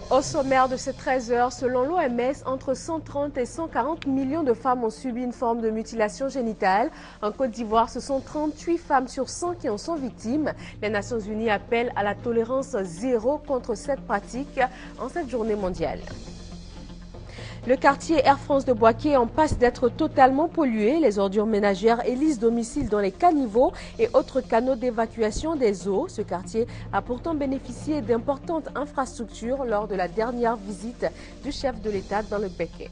Au sommaire de ces 13 heures, selon l'OMS, entre 130 et 140 millions de femmes ont subi une forme de mutilation génitale. En Côte d'Ivoire, ce sont 38 femmes sur 100 qui en sont victimes. Les Nations Unies appellent à la tolérance zéro contre cette pratique en cette journée mondiale. Le quartier Air France de Boaké en passe d'être totalement pollué. Les ordures ménagères élisent domicile dans les caniveaux et autres canaux d'évacuation des eaux. Ce quartier a pourtant bénéficié d'importantes infrastructures lors de la dernière visite du chef de l'État dans le Béké.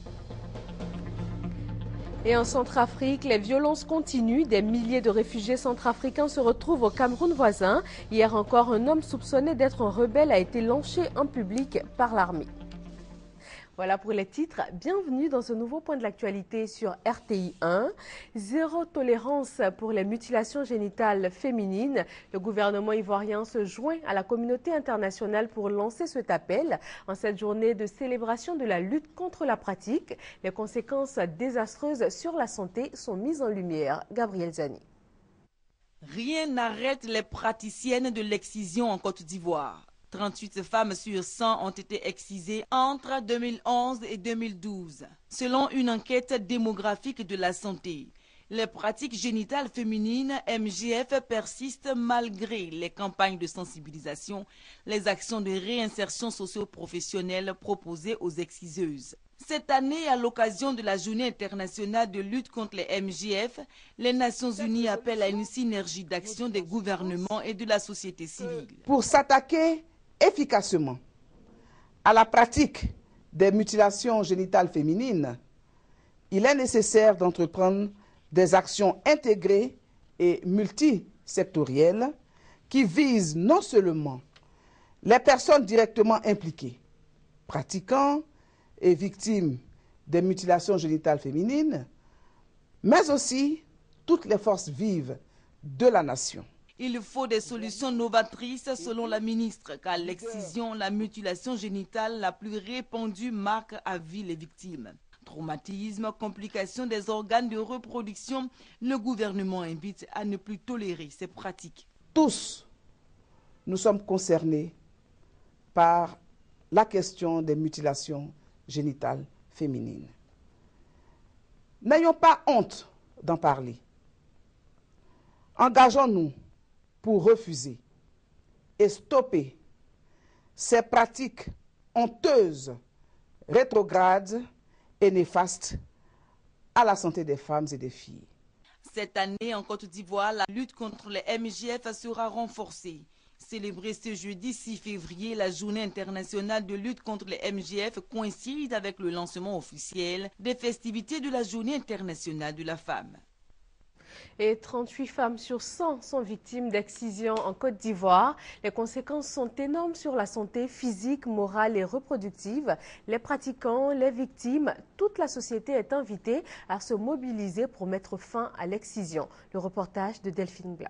Et en Centrafrique, les violences continuent. Des milliers de réfugiés centrafricains se retrouvent au Cameroun voisin. Hier encore, un homme soupçonné d'être un rebelle a été lynché en public par l'armée. Voilà pour les titres. Bienvenue dans ce nouveau point de l'actualité sur RTI 1. Zéro tolérance pour les mutilations génitales féminines. Le gouvernement ivoirien se joint à la communauté internationale pour lancer cet appel en cette journée de célébration de la lutte contre la pratique. Les conséquences désastreuses sur la santé sont mises en lumière. Gabriel Zani. Rien n'arrête les praticiennes de l'excision en Côte d'Ivoire. 38 femmes sur 100 ont été excisées entre 2011 et 2012. Selon une enquête démographique de la santé, les pratiques génitales féminines MGF persistent malgré les campagnes de sensibilisation, les actions de réinsertion socio-professionnelle proposées aux exciseuses. Cette année, à l'occasion de la Journée internationale de lutte contre les MGF, les Nations Unies appellent à une synergie d'action des gouvernements et de la société civile. Pour s'attaquer efficacement à la pratique des mutilations génitales féminines, il est nécessaire d'entreprendre des actions intégrées et multisectorielles qui visent non seulement les personnes directement impliquées, pratiquants et victimes des mutilations génitales féminines, mais aussi toutes les forces vives de la nation. Il faut des solutions novatrices selon la ministre, car l'excision, la mutilation génitale la plus répandue marque à vie les victimes. Traumatisme, complications des organes de reproduction, le gouvernement invite à ne plus tolérer ces pratiques. Tous, nous sommes concernés par la question des mutilations génitales féminines. N'ayons pas honte d'en parler. Engageons-nous pour refuser et stopper ces pratiques honteuses, rétrogrades et néfastes à la santé des femmes et des filles. Cette année, en Côte d'Ivoire, la lutte contre les MGF sera renforcée. Célébrer ce jeudi 6 février, la Journée internationale de lutte contre les MGF coïncide avec le lancement officiel des festivités de la Journée internationale de la femme. Et 38 femmes sur 100 sont victimes d'excision en Côte d'Ivoire. Les conséquences sont énormes sur la santé physique, morale et reproductive. Les pratiquants, les victimes, toute la société est invitée à se mobiliser pour mettre fin à l'excision. Le reportage de Delphine Blas.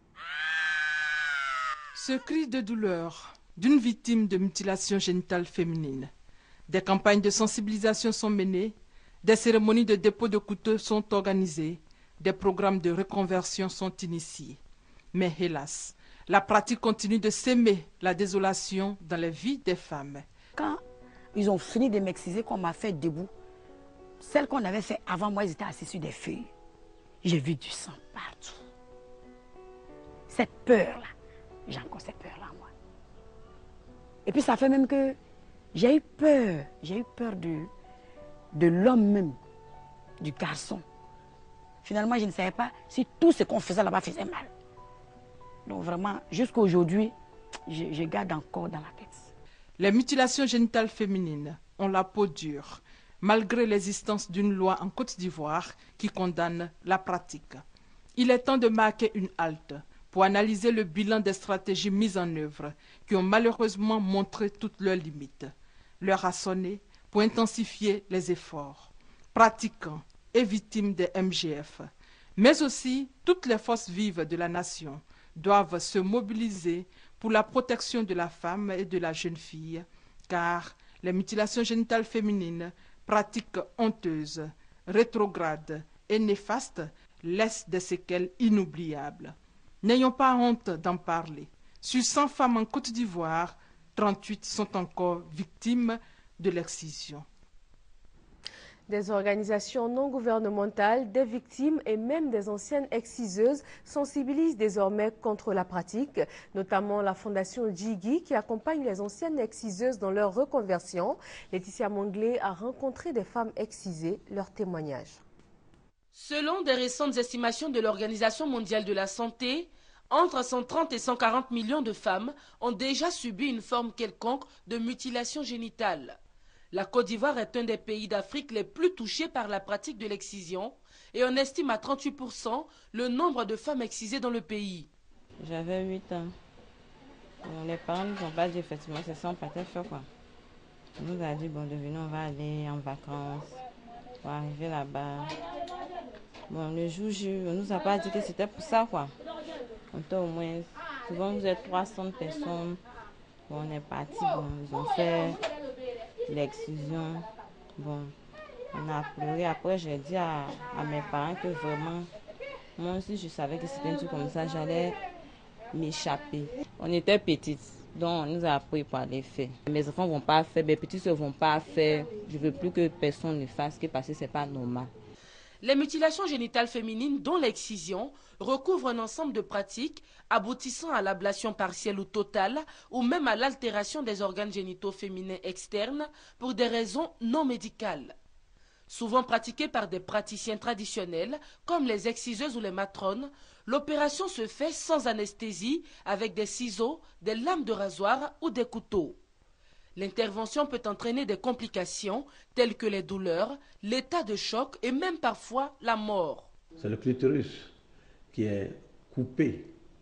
Ce cri de douleur d'une victime de mutilation génitale féminine. Des campagnes de sensibilisation sont menées, des cérémonies de dépôt de couteaux sont organisées. Des programmes de reconversion sont initiés. Mais hélas, la pratique continue de s'aimer la désolation dans les vies des femmes. Quand ils ont fini de m'exciser, qu'on m'a fait debout, celles qu'on avait fait avant moi, ils étaient assis sur des feuilles. J'ai vu du sang partout. Cette peur-là, j'ai encore cette peur-là, moi. Et puis ça fait même que j'ai eu peur de l'homme même, du garçon. Finalement, je ne savais pas si tout ce qu'on faisait là-bas faisait mal. Donc vraiment, jusqu'à aujourd'hui, je garde encore dans la tête. Les mutilations génitales féminines ont la peau dure, malgré l'existence d'une loi en Côte d'Ivoire qui condamne la pratique. Il est temps de marquer une halte pour analyser le bilan des stratégies mises en œuvre qui ont malheureusement montré toutes leurs limites. L'heure a sonné pour intensifier les efforts. Pratiquants et victimes des MGF, mais aussi toutes les forces vives de la nation doivent se mobiliser pour la protection de la femme et de la jeune fille, car les mutilations génitales féminines, pratiques honteuses, rétrogrades et néfastes, laissent des séquelles inoubliables. N'ayons pas honte d'en parler. Sur 100 femmes en Côte d'Ivoire, 38 sont encore victimes de l'excision. Des organisations non gouvernementales, des victimes et même des anciennes exciseuses sensibilisent désormais contre la pratique, notamment la fondation Djigui qui accompagne les anciennes exciseuses dans leur reconversion. Laetitia Monglé a rencontré des femmes excisées, leur témoignage. Selon des récentes estimations de l'Organisation mondiale de la santé, entre 130 et 140 millions de femmes ont déjà subi une forme quelconque de mutilation génitale. La Côte d'Ivoire est un des pays d'Afrique les plus touchés par la pratique de l'excision et on estime à 38% le nombre de femmes excisées dans le pays. J'avais 8 ans. Bon, les parents nous ont pas dit effectivement c'est ça, on partait faire quoi. On nous a dit bon devenez on va aller en vacances, on va arriver là-bas. Bon le jour on nous a pas dit que c'était pour ça quoi. On était au moins, souvent vous êtes 300 personnes. Bon on est parti, bon ils ont fait l'excision. Bon, on a pleuré. Après, j'ai dit à mes parents que vraiment, moi aussi, je savais que c'était un truc comme ça, j'allais m'échapper. On était petites, donc on nous a appris par les faits. Mes enfants ne vont pas faire, mes petits ne vont pas faire. Je ne veux plus que personne ne fasse, parce que ce n'est pas normal. Les mutilations génitales féminines, dont l'excision, recouvrent un ensemble de pratiques aboutissant à l'ablation partielle ou totale ou même à l'altération des organes génitaux féminins externes pour des raisons non médicales. Souvent pratiquées par des praticiens traditionnels comme les exciseuses ou les matrones, l'opération se fait sans anesthésie avec des ciseaux, des lames de rasoir ou des couteaux. L'intervention peut entraîner des complications telles que les douleurs, l'état de choc et même parfois la mort. C'est le clitoris qui est coupé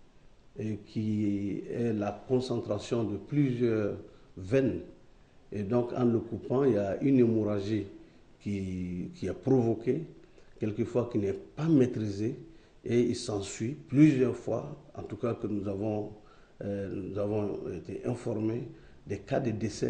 et qui est la concentration de plusieurs veines. Et donc en le coupant, il y a une hémorragie qui est provoquée, quelquefois qui n'est pas maîtrisée, et il s'ensuit plusieurs fois, en tout cas que nous avons été informés, des cas de décès,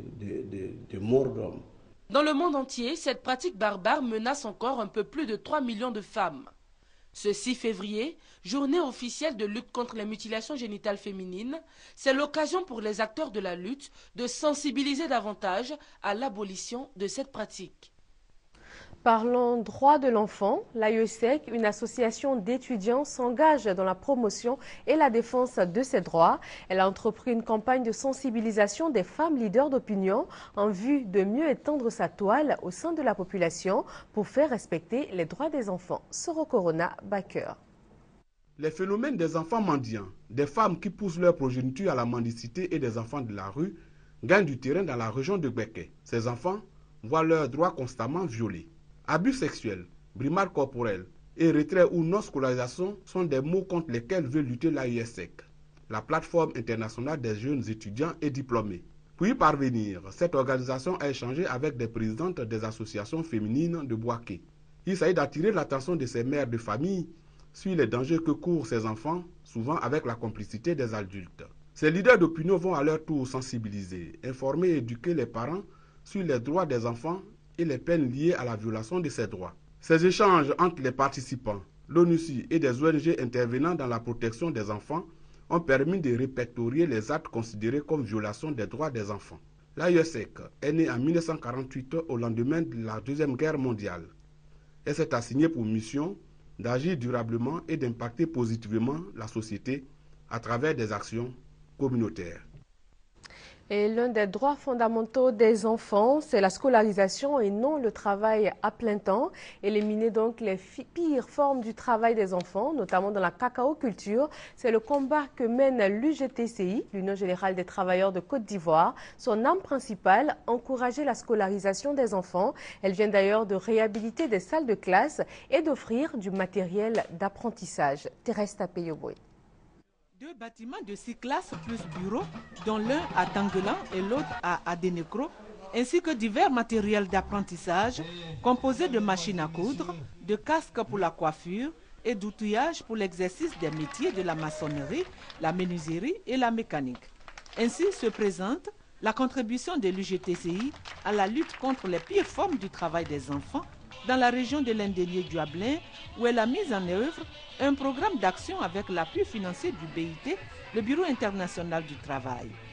de mort d'hommes. Dans le monde entier, cette pratique barbare menace encore un peu plus de 3 millions de femmes. Ce 6 février, journée officielle de lutte contre les mutilations génitales féminines, c'est l'occasion pour les acteurs de la lutte de sensibiliser davantage à l'abolition de cette pratique. Parlons droit de l'enfant, l'AESEC, une association d'étudiants, s'engage dans la promotion et la défense de ses droits. Elle a entrepris une campagne de sensibilisation des femmes leaders d'opinion en vue de mieux étendre sa toile au sein de la population pour faire respecter les droits des enfants. Soro Corona Baker. Les phénomènes des enfants mendiants, des femmes qui poussent leur progéniture à la mendicité et des enfants de la rue gagnent du terrain dans la région de Gbeke. Ces enfants voient leurs droits constamment violés. Abus sexuels, brimades corporelles et retrait ou non-scolarisation sont des mots contre lesquels veut lutter l'AESEC, la plateforme internationale des jeunes étudiants et diplômés. Pour y parvenir, cette organisation a échangé avec des présidentes des associations féminines de Bouaké. Il s'agit d'attirer l'attention de ces mères de famille sur les dangers que courent ces enfants, souvent avec la complicité des adultes. Ces leaders d'opinion vont à leur tour sensibiliser, informer et éduquer les parents sur les droits des enfants et les peines liées à la violation de ces droits. Ces échanges entre les participants, l'ONUCI et des ONG intervenant dans la protection des enfants ont permis de répertorier les actes considérés comme violation des droits des enfants. L'AESEC est née en 1948 au lendemain de la Deuxième Guerre mondiale. Elle s'est assignée pour mission d'agir durablement et d'impacter positivement la société à travers des actions communautaires. Et l'un des droits fondamentaux des enfants, c'est la scolarisation et non le travail à plein temps. Éliminer donc les pires formes du travail des enfants, notamment dans la cacao-culture, c'est le combat que mène l'UGTCI, l'Union Générale des Travailleurs de Côte d'Ivoire. Son arme principale, encourager la scolarisation des enfants. Elle vient d'ailleurs de réhabiliter des salles de classe et d'offrir du matériel d'apprentissage. Thérèse Tapeyoboy. 2 bâtiments de 6 classes plus bureaux, dont l'un à Tanguelan et l'autre à Adenekro, ainsi que divers matériels d'apprentissage composés de machines à coudre, de casques pour la coiffure et d'outillage pour l'exercice des métiers de la maçonnerie, la menuiserie et la mécanique. Ainsi se présente la contribution de l'UGTCI à la lutte contre les pires formes du travail des enfants dans la région de l'Indélié-Duablin, où elle a mis en œuvre un programme d'action avec l'appui financier du BIT, le Bureau international du travail.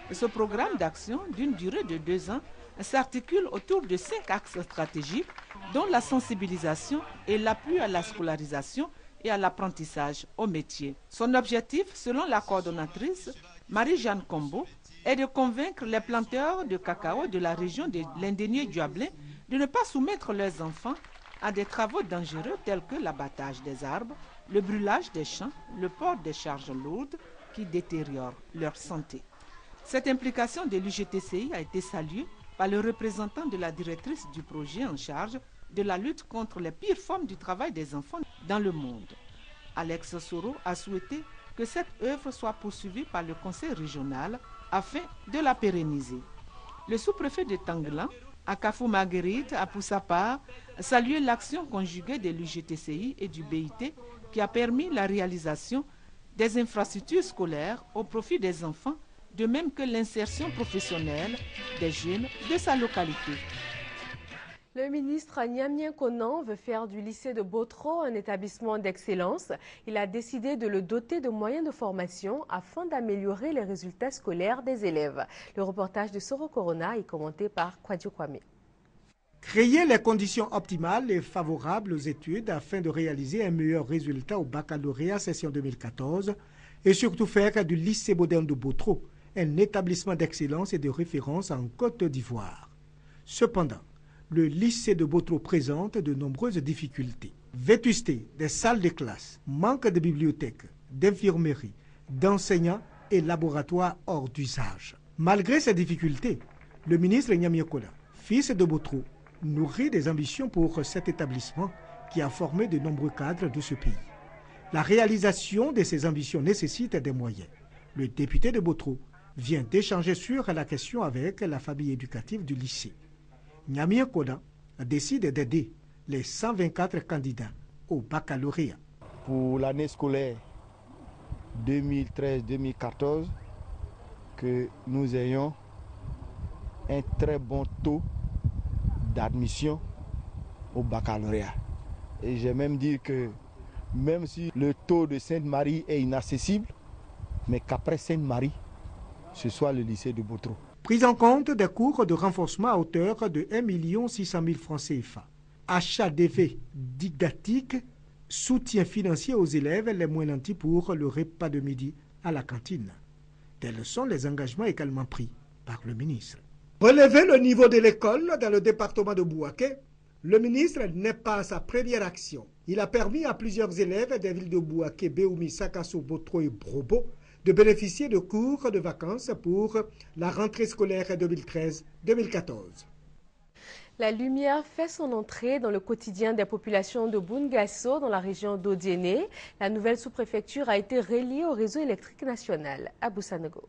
Ce programme d'action d'une durée de 2 ans s'articule autour de 5 axes stratégiques, dont la sensibilisation et l'appui à la scolarisation et à l'apprentissage au métier. Son objectif, selon la coordonnatrice Marie-Jeanne Combo, est de convaincre les planteurs de cacao de la région de l'Indénié-Duablin de ne pas soumettre leurs enfants à des travaux dangereux tels que l'abattage des arbres, le brûlage des champs, le port des charges lourdes qui détériorent leur santé. Cette implication de l'UGTCI a été saluée par le représentant de la directrice du projet en charge de la lutte contre les pires formes du travail des enfants dans le monde. Alex Soro a souhaité que cette œuvre soit poursuivie par le conseil régional afin de la pérenniser. Le sous-préfet de Tanglan, Akafou Marguerite, a pour sa part salué l'action conjuguée de l'UGTCI et du BIT qui a permis la réalisation des infrastructures scolaires au profit des enfants, de même que l'insertion professionnelle des jeunes de sa localité. Le ministre Nyamien Konan veut faire du lycée de Botro un établissement d'excellence. Il a décidé de le doter de moyens de formation afin d'améliorer les résultats scolaires des élèves. Le reportage de Soro Corona est commenté par Kwadjo Kwame. Créer les conditions optimales et favorables aux études afin de réaliser un meilleur résultat au baccalauréat session 2014 et surtout faire du lycée moderne de Botro un établissement d'excellence et de référence en Côte d'Ivoire. Cependant, le lycée de Botro présente de nombreuses difficultés. Vétusté des salles de classe, manque de bibliothèques, d'infirmeries, d'enseignants et laboratoires hors d'usage. Malgré ces difficultés, le ministre Nyamien Konan, fils de Botro, nourrit des ambitions pour cet établissement qui a formé de nombreux cadres de ce pays. La réalisation de ces ambitions nécessite des moyens. Le député de Botro vient d'échanger sur la question avec la famille éducative du lycée. Nyamien Konan décide d'aider les 124 candidats au baccalauréat. Pour l'année scolaire 2013-2014, que nous ayons un très bon taux d'admission au baccalauréat. Et j'ai même dit que même si le taux de Sainte-Marie est inaccessible, mais qu'après Sainte-Marie, ce soit le lycée de Botro. Prise en compte des cours de renforcement à hauteur de 1 600 000 francs CFA. Achat d'effets didactiques, soutien financier aux élèves les moins nantis pour le repas de midi à la cantine. Tels sont les engagements également pris par le ministre. Relever le niveau de l'école dans le département de Bouaké, le ministre n'est pas sa première action. Il a permis à plusieurs élèves des villes de Bouaké, Béoumi, Sakasso, Botro et Brobo de bénéficier de cours de vacances pour la rentrée scolaire 2013-2014. La lumière fait son entrée dans le quotidien des populations de Boungasso, dans la région d'Odiéné. La nouvelle sous-préfecture a été reliée au réseau électrique national à Boussanego.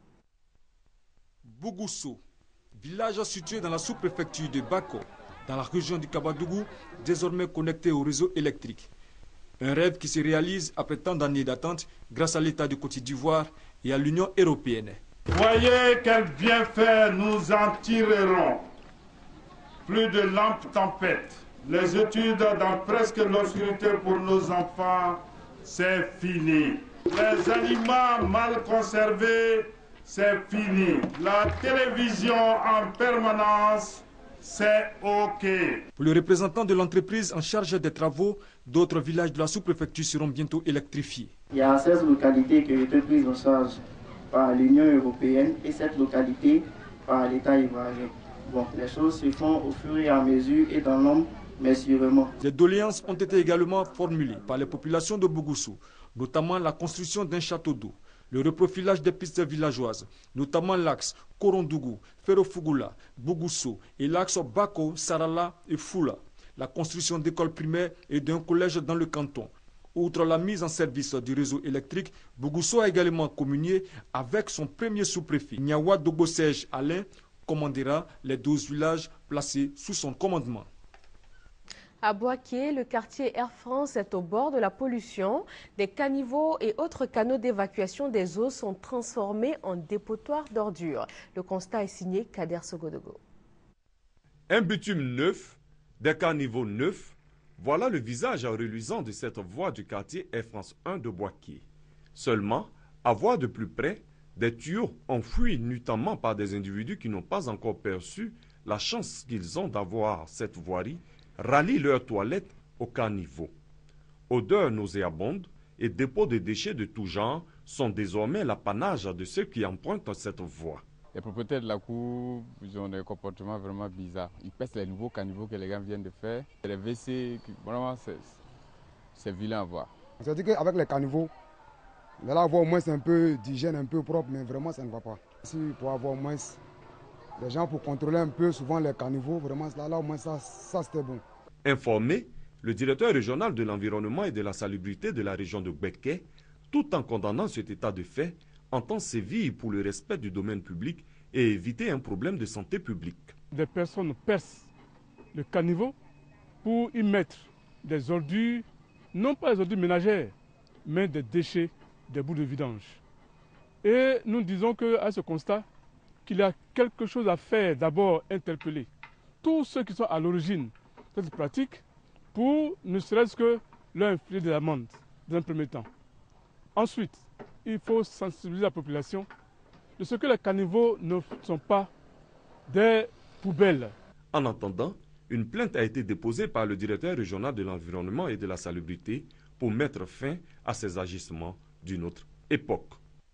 Bougousso, village situé dans la sous-préfecture de Bako, dans la région du Kabadougou, désormais connecté au réseau électrique. Un rêve qui se réalise après tant d'années d'attente grâce à l'État de Côte d'Ivoire et à l'Union européenne. Voyez quel bienfait nous en tirerons. Plus de lampes tempêtes. Les études dans presque l'obscurité pour nos enfants, c'est fini. Les aliments mal conservés, c'est fini. La télévision en permanence, c'est OK. Pour le représentant de l'entreprise en charge des travaux, d'autres villages de la sous-préfecture seront bientôt électrifiés. Il y a 16 localités qui ont été prises en charge par l'Union européenne et 7 localités par l'État ivoirien. Bon, les choses se font au fur et à mesure et dans l'ombre, mais sûrement. Des doléances ont été également formulées par les populations de Bougousso, notamment la construction d'un château d'eau, le reprofilage des pistes villageoises, notamment l'axe Korondougou, Ferofugula, Bougousso et l'axe Bako, Sarala et Foula, la construction d'écoles primaires et d'un collège dans le canton. Outre la mise en service du réseau électrique, Bougousso a également communié avec son premier sous-préfet, Nyawa Dogosej Alain, commandera les 12 villages placés sous son commandement. À Boaké, le quartier Air France est au bord de la pollution. Des caniveaux et autres canaux d'évacuation des eaux sont transformés en dépotoirs d'ordures. Le constat est signé Kader Sogodogo. Un bitume neuf, des caniveaux neufs, voilà le visage reluisant de cette voie du quartier Air France 1 de Boaké. Seulement, à voir de plus près, Des tuyaux enfouis nuitamment par des individus qui n'ont pas encore perçu la chance qu'ils ont d'avoir cette voirie rallient leurs toilettes au caniveau. Odeurs nauséabondes et dépôts de déchets de tout genre sont désormais l'apanage de ceux qui empruntent cette voie. Les propriétaires de la cour, ils ont des comportements vraiment bizarres. Ils pèsent les nouveaux caniveaux que les gens viennent de faire. Les WC, vraiment, c'est vilain à voir. C'est-à-dire qu'avec les caniveaux, là, avoir au moins un peu d'hygiène, un peu propre, mais vraiment, ça ne va pas. Si pour avoir au moins les gens pour contrôler un peu souvent les caniveaux, vraiment, là au moins, ça c'était bon. Informé, le directeur régional de l'environnement et de la salubrité de la région de Gbeke, tout en condamnant cet état de fait, entend sévir pour le respect du domaine public et éviter un problème de santé publique. Des personnes percent le caniveau pour y mettre des ordures, non pas des ordures ménagères, mais des déchets, des bouts de vidange. Et nous disons qu'à ce constat, qu'il y a quelque chose à faire, d'abord interpeller tous ceux qui sont à l'origine de cette pratique pour ne serait-ce que leur infliger des amendes dans un premier temps. Ensuite, il faut sensibiliser la population de ce que les caniveaux ne sont pas des poubelles. En attendant, une plainte a été déposée par le directeur régional de l'environnement et de la salubrité pour mettre fin à ces agissements d'une autre époque.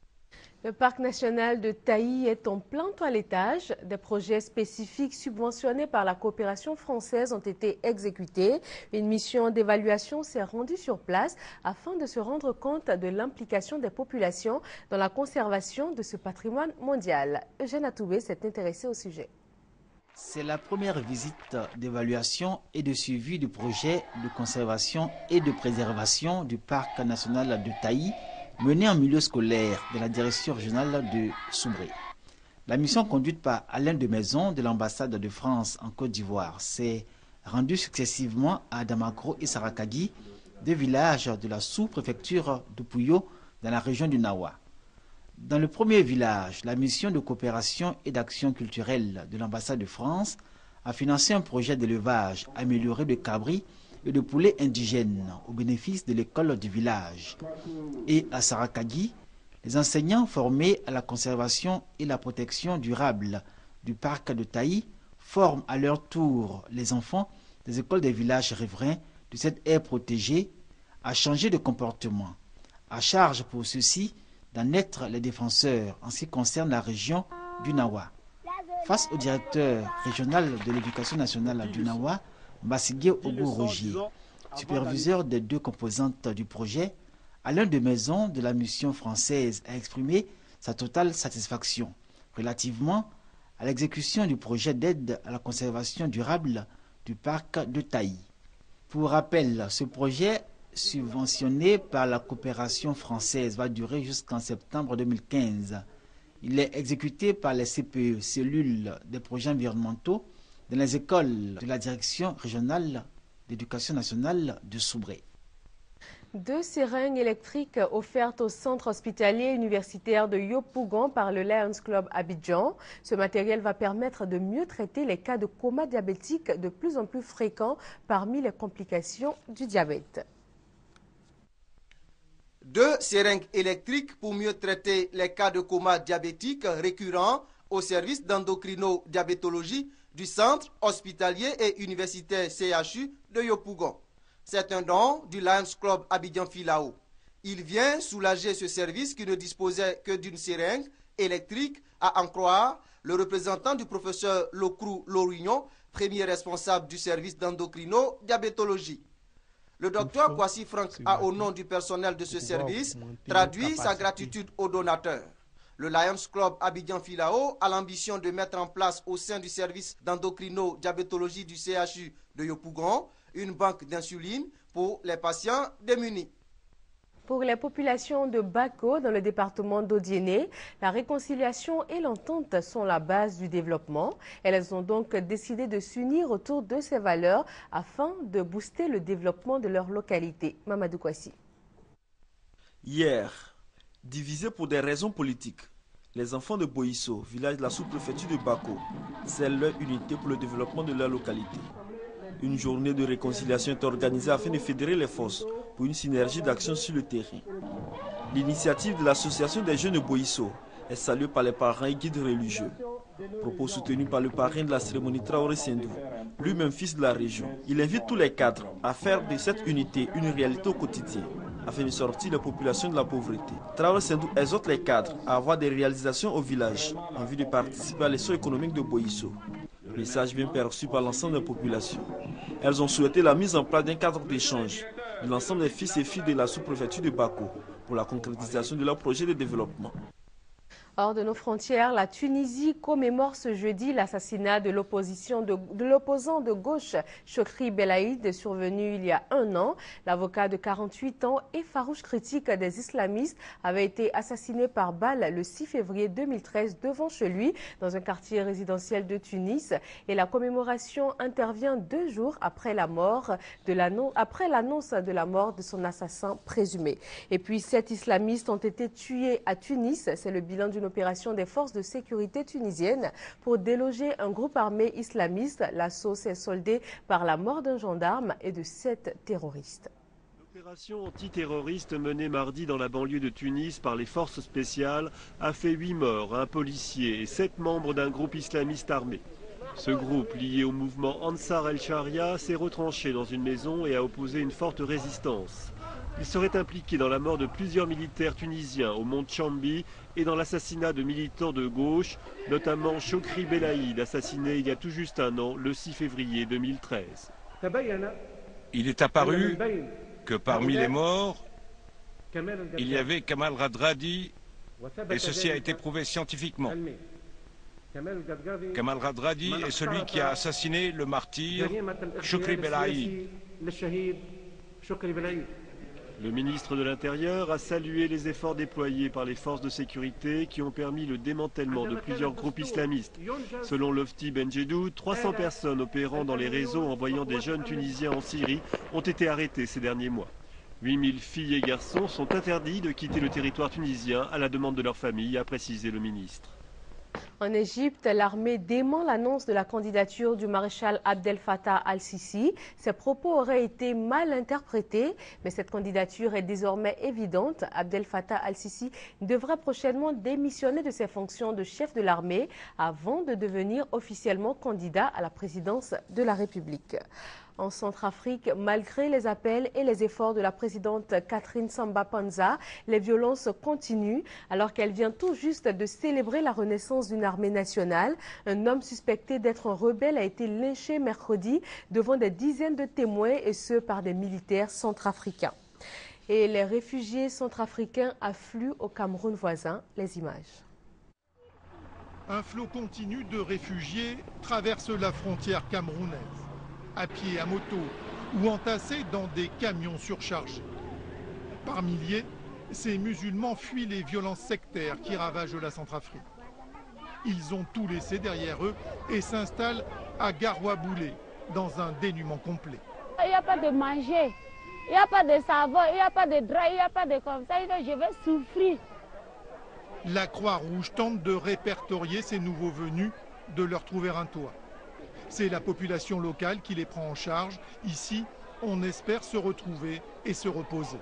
Le parc national de Taï est en plein toilettage. Des projets spécifiques subventionnés par la coopération française ont été exécutés. Une mission d'évaluation s'est rendue sur place afin de se rendre compte de l'implication des populations dans la conservation de ce patrimoine mondial. Eugène Atoubé s'est intéressé au sujet. C'est la première visite d'évaluation et de suivi du projet de conservation et de préservation du parc national de Taï, menée en milieu scolaire de la direction régionale de Soubré. La mission conduite par Alain de Maison de l'ambassade de France en Côte d'Ivoire s'est rendue successivement à Damakro et Sarakagi, deux villages de la sous-préfecture de Pouyo dans la région du Nawa. Dans le premier village, la mission de coopération et d'action culturelle de l'ambassade de France a financé un projet d'élevage amélioré de cabris et de poulets indigènes au bénéfice de l'école du village. Et à Sarakagi, les enseignants formés à la conservation et la protection durable du parc de Taï forment à leur tour les enfants des écoles des villages riverains de cette aire protégée à changer de comportement. À charge pour ceux-ci d'en être les défenseurs en ce qui concerne la région du Nawa. Face au directeur régional de l'éducation nationale du Nawa, Basigé Ogo-Rogier, superviseur des deux composantes du projet, Alain de Maison de la mission française a exprimé sa totale satisfaction relativement à l'exécution du projet d'aide à la conservation durable du parc de Taï. Pour rappel, ce projet subventionné par la coopération française va durer jusqu'en septembre 2015. Il est exécuté par les CPE, cellules des projets environnementaux, dans les écoles de la direction régionale d'éducation nationale de Soubré. 2 seringues électriques offertes au centre hospitalier universitaire de Yopougon par le Lions Club Abidjan. Ce matériel va permettre de mieux traiter les cas de coma diabétique de plus en plus fréquents parmi les complications du diabète. 2 seringues électriques pour mieux traiter les cas de coma diabétique récurrents au service d'endocrino-diabétologie du centre hospitalier et universitaire CHU de Yopougon. C'est un don du Lions Club Abidjan Filao. Il vient soulager ce service qui ne disposait que d'une seringue électrique, à en croire le représentant du professeur Locrou Lorignon, premier responsable du service d'endocrino-diabétologie. Le docteur Kwasi Frank a, au nom du personnel de ce service, traduit sa gratitude aux donateurs. Le Lions Club Abidjan Filao a l'ambition de mettre en place au sein du service d'endocrino-diabétologie du CHU de Yopougon une banque d'insuline pour les patients démunis. Pour les populations de Bako, dans le département d'Odiéné, la réconciliation et l'entente sont la base du développement. Elles ont donc décidé de s'unir autour de ces valeurs afin de booster le développement de leur localité. Mamadou Kwasi. Hier, divisés pour des raisons politiques, les enfants de Boïsso, village de la sous-préfecture de Bako, scellent leur unité pour le développement de leur localité. Une journée de réconciliation est organisée afin de fédérer les forces pour une synergie d'action sur le terrain. L'initiative de l'association des jeunes de Boïsso est salué par les parents et guides religieux. Propos soutenus par le parrain de la cérémonie Traoré Sendou, lui-même fils de la région. Il invite tous les cadres à faire de cette unité une réalité au quotidien, afin de sortir les populations de la pauvreté. Traoré Sendou exhorte les cadres à avoir des réalisations au village, en vue de participer à l'essor économique de Boïsso. Le message bien perçu par l'ensemble des populations. Elles ont souhaité la mise en place d'un cadre d'échange de l'ensemble des fils et filles de la sous-préfecture de Bako pour la concrétisation de leur projet de développement. Hors de nos frontières, la Tunisie commémore ce jeudi l'assassinat de l'opposant de gauche Chokri Belaïd, survenu il y a 1 an. L'avocat de 48 ans et farouche critique des islamistes avait été assassiné par balle le 6 février 2013 devant chez lui dans un quartier résidentiel de Tunis. Et la commémoration intervient 2 jours après l'annonce de la mort de son assassin présumé. Et puis 7 islamistes ont été tués à Tunis. C'est le bilan d'une opération des forces de sécurité tunisiennes pour déloger un groupe armé islamiste. L'assaut s'est soldé par la mort d'un gendarme et de 7 terroristes. L'opération antiterroriste menée mardi dans la banlieue de Tunis par les forces spéciales a fait 8 morts, un policier et 7 membres d'un groupe islamiste armé. Ce groupe, lié au mouvement Ansar el-Sharia, s'est retranché dans une maison et a opposé une forte résistance. Il serait impliqué dans la mort de plusieurs militaires tunisiens au mont Tchambi et dans l'assassinat de militants de gauche, notamment Chokri Belaïd, assassiné il y a tout juste 1 an, le 6 février 2013. Il est apparu que parmi les morts, il y avait Kamal Radradi, et ceci a été prouvé scientifiquement. Kamal Radradi est celui qui a assassiné le martyr Chokri Belaïd. Le ministre de l'Intérieur a salué les efforts déployés par les forces de sécurité qui ont permis le démantèlement de plusieurs groupes islamistes. Selon l'Ofti Benjedou, 300 personnes opérant dans les réseaux envoyant des jeunes Tunisiens en Syrie ont été arrêtées ces derniers mois. 8000 filles et garçons sont interdits de quitter le territoire tunisien à la demande de leur famille, a précisé le ministre. En Égypte, l'armée dément l'annonce de la candidature du maréchal Abdel Fattah al-Sisi. Ses propos auraient été mal interprétés, mais cette candidature est désormais évidente. Abdel Fattah al-Sisi devrait prochainement démissionner de ses fonctions de chef de l'armée avant de devenir officiellement candidat à la présidence de la République. En Centrafrique, malgré les appels et les efforts de la présidente Catherine Samba-Panza, les violences continuent alors qu'elle vient tout juste de célébrer la renaissance d'une armée nationale. Un homme suspecté d'être un rebelle a été lynché mercredi devant des dizaines de témoins et ce par des militaires centrafricains. Et les réfugiés centrafricains affluent au Cameroun voisin. Les images. Un flot continu de réfugiés traverse la frontière camerounaise. À pied, à moto ou entassés dans des camions surchargés. Par milliers, ces musulmans fuient les violences sectaires qui ravagent la Centrafrique. Ils ont tout laissé derrière eux et s'installent à Garoua-Boulé, dans un dénuement complet. Il n'y a pas de manger, il n'y a pas de savon, il n'y a pas de drap, il n'y a pas de comme ça, je vais souffrir. La Croix-Rouge tente de répertorier ces nouveaux venus, de leur trouver un toit. C'est la population locale qui les prend en charge. Ici, on espère se retrouver et se reposer.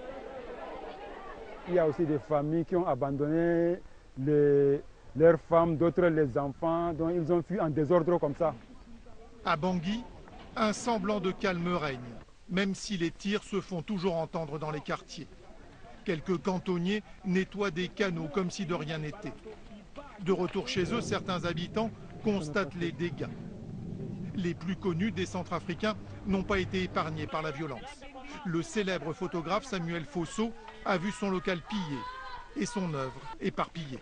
Il y a aussi des familles qui ont abandonné leurs femmes, d'autres les enfants, dont ils ont fui en désordre comme ça. À Bangui, un semblant de calme règne, même si les tirs se font toujours entendre dans les quartiers. Quelques cantonniers nettoient des canaux comme si de rien n'était. De retour chez eux, certains habitants constatent les dégâts. Les plus connus des Centrafricains n'ont pas été épargnés par la violence. Le célèbre photographe Samuel Fosso a vu son local pillé et son œuvre éparpillée.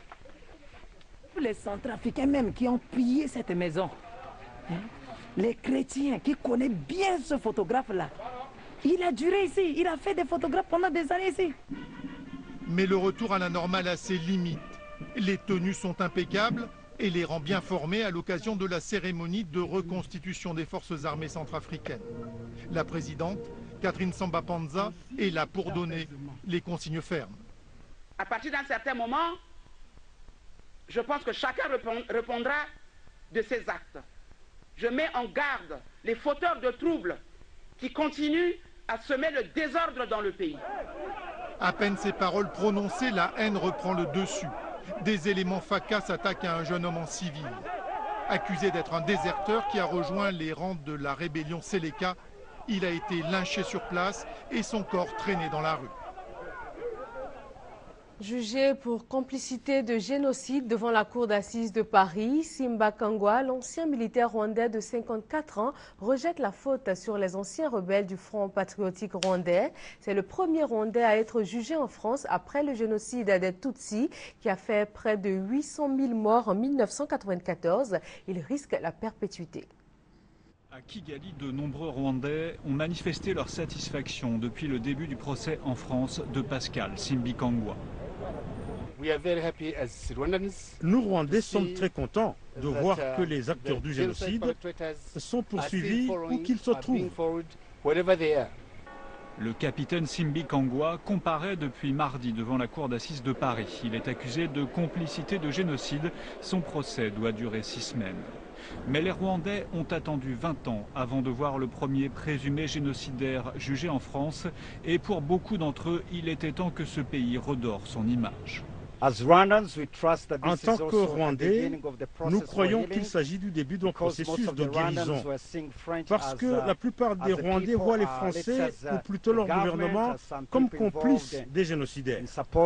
Les Centrafricains même qui ont pillé cette maison, les chrétiens qui connaissent bien ce photographe-là, il a duré ici, il a fait des photographes pendant des années ici. Mais le retour à la normale a ses limites. Les tenues sont impeccables et les rend bien formés à l'occasion de la cérémonie de reconstitution des forces armées centrafricaines. La présidente, Catherine Samba-Panza, est là pour donner les consignes fermes. À partir d'un certain moment, je pense que chacun répondra de ses actes. Je mets en garde les fauteurs de troubles qui continuent à semer le désordre dans le pays. À peine ces paroles prononcées, la haine reprend le dessus. des éléments FACA s'attaquent à un jeune homme en civil. Accusé d'être un déserteur qui a rejoint les rangs de la rébellion Séléka, il a été lynché sur place et son corps traîné dans la rue. Jugé pour complicité de génocide devant la cour d'assises de Paris, Simba Kangwa, l'ancien militaire rwandais de 54 ans, rejette la faute sur les anciens rebelles du Front patriotique rwandais. C'est le premier Rwandais à être jugé en France après le génocide des Tutsis qui a fait près de 800 000 morts en 1994. Il risque la perpétuité. À Kigali, de nombreux Rwandais ont manifesté leur satisfaction depuis le début du procès en France de Pascal Simbi Kangwa. Nous, Rwandais, sommes très contents de voir que les acteurs du génocide sont poursuivis où qu'ils se trouvent. Le capitaine Simbi Kangwa comparaît depuis mardi devant la cour d'assises de Paris. Il est accusé de complicité de génocide. Son procès doit durer 6 semaines. Mais les Rwandais ont attendu 20 ans avant de voir le premier présumé génocidaire jugé en France. Et pour beaucoup d'entre eux, il était temps que ce pays redore son image. En tant que Rwandais, nous croyons qu'il s'agit du début d'un processus de guérison. Parce que la plupart des Rwandais voient les Français, ou plutôt leur gouvernement, comme complices des génocidaires.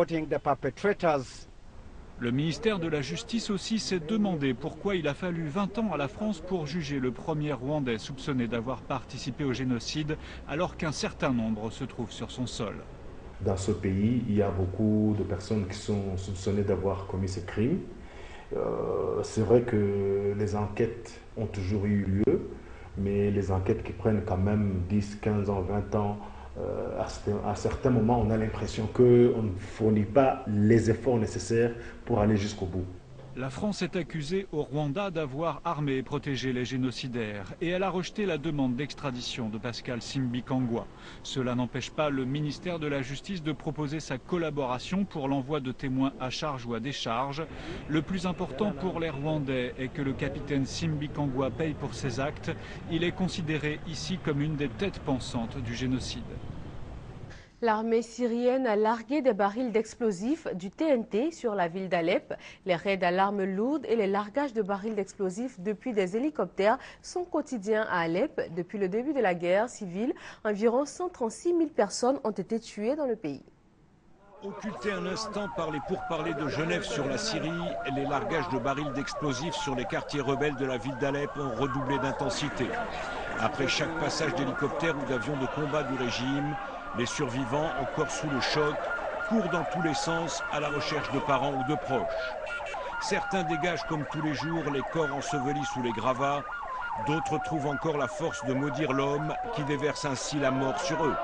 Le ministère de la Justice aussi s'est demandé pourquoi il a fallu 20 ans à la France pour juger le premier Rwandais soupçonné d'avoir participé au génocide, alors qu'un certain nombre se trouvent sur son sol. Dans ce pays, il y a beaucoup de personnes qui sont soupçonnées d'avoir commis ces crimes. C'est vrai que les enquêtes ont toujours eu lieu, mais les enquêtes qui prennent quand même 10, 15 ans, 20 ans, à certains moments, on a l'impression qu'on ne fournit pas les efforts nécessaires pour aller jusqu'au bout. La France est accusée au Rwanda d'avoir armé et protégé les génocidaires et elle a rejeté la demande d'extradition de Pascal Simbi Kangwa. Cela n'empêche pas le ministère de la Justice de proposer sa collaboration pour l'envoi de témoins à charge ou à décharge. Le plus important pour les Rwandais est que le capitaine Simbi Kangwa paye pour ses actes. Il est considéré ici comme une des têtes pensantes du génocide. L'armée syrienne a largué des barils d'explosifs du TNT sur la ville d'Alep. Les raids à l'arme lourde et les largages de barils d'explosifs depuis des hélicoptères sont quotidiens à Alep. Depuis le début de la guerre civile, environ 136 000 personnes ont été tuées dans le pays. Occultés un instant par les pourparlers de Genève sur la Syrie, les largages de barils d'explosifs sur les quartiers rebelles de la ville d'Alep ont redoublé d'intensité. Après chaque passage d'hélicoptères ou d'avions de combat du régime, les survivants, encore sous le choc, courent dans tous les sens à la recherche de parents ou de proches. Certains dégagent comme tous les jours les corps ensevelis sous les gravats, d'autres trouvent encore la force de maudire l'homme qui déverse ainsi la mort sur eux.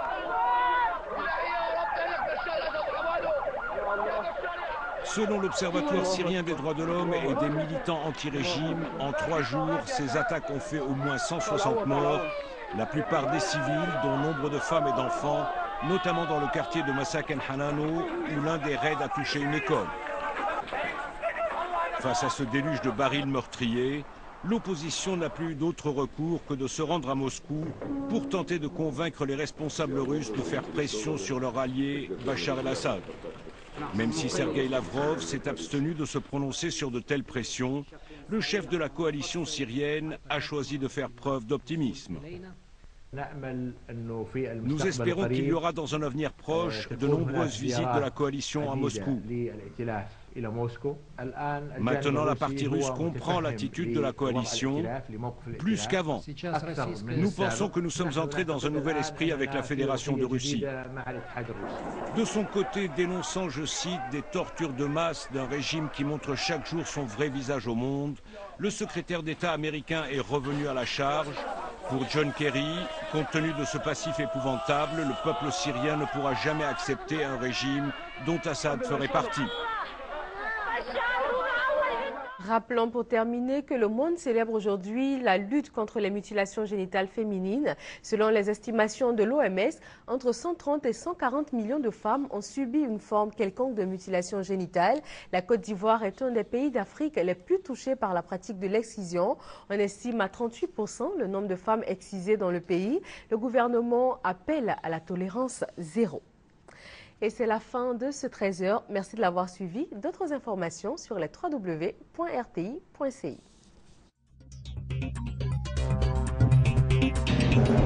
Selon l'Observatoire syrien des droits de l'homme et des militants anti-régime, en 3 jours, ces attaques ont fait au moins 160 morts, la plupart des civils, dont nombre de femmes et d'enfants, notamment dans le quartier de Masaken Hanano, où l'un des raids a touché une école. Face à ce déluge de barils meurtriers, l'opposition n'a plus eu d'autre recours que de se rendre à Moscou pour tenter de convaincre les responsables russes de faire pression sur leur allié Bachar el-Assad. Même si Sergueï Lavrov s'est abstenu de se prononcer sur de telles pressions, le chef de la coalition syrienne a choisi de faire preuve d'optimisme. Nous espérons qu'il y aura dans un avenir proche de nombreuses visites de la coalition à Moscou. Maintenant, la partie russe comprend l'attitude de la coalition plus qu'avant. Nous pensons que nous sommes entrés dans un nouvel esprit avec la Fédération de Russie. De son côté, dénonçant, je cite, des tortures de masse d'un régime qui montre chaque jour son vrai visage au monde, le secrétaire d'État américain est revenu à la charge. Pour John Kerry, compte tenu de ce passif épouvantable, le peuple syrien ne pourra jamais accepter un régime dont Assad ferait partie. Rappelons pour terminer que le monde célèbre aujourd'hui la lutte contre les mutilations génitales féminines. Selon les estimations de l'OMS, entre 130 et 140 millions de femmes ont subi une forme quelconque de mutilation génitale. La Côte d'Ivoire est un des pays d'Afrique les plus touchés par la pratique de l'excision. On estime à 38% le nombre de femmes excisées dans le pays. Le gouvernement appelle à la tolérance zéro. Et c'est la fin de ce 13h. Merci de l'avoir suivi. D'autres informations sur les www.rti.ci.